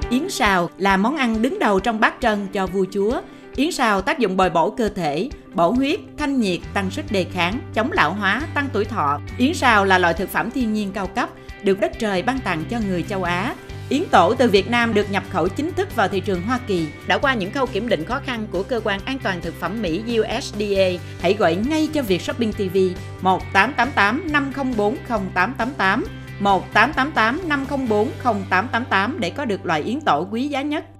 Yến xào là món ăn đứng đầu trong bát trân cho vua chúa. Yến xào tác dụng bồi bổ cơ thể, bổ huyết, thanh nhiệt, tăng sức đề kháng, chống lão hóa, tăng tuổi thọ. Yến xào là loại thực phẩm thiên nhiên cao cấp, được đất trời ban tặng cho người châu Á. Yến tổ từ Việt Nam được nhập khẩu chính thức vào thị trường Hoa Kỳ. Đã qua những khâu kiểm định khó khăn của Cơ quan An toàn Thực phẩm Mỹ USDA, hãy gọi ngay cho Vietshopping TV 1888 504 0888 1888 504 0888 để có được loại yến tổ quý giá nhất.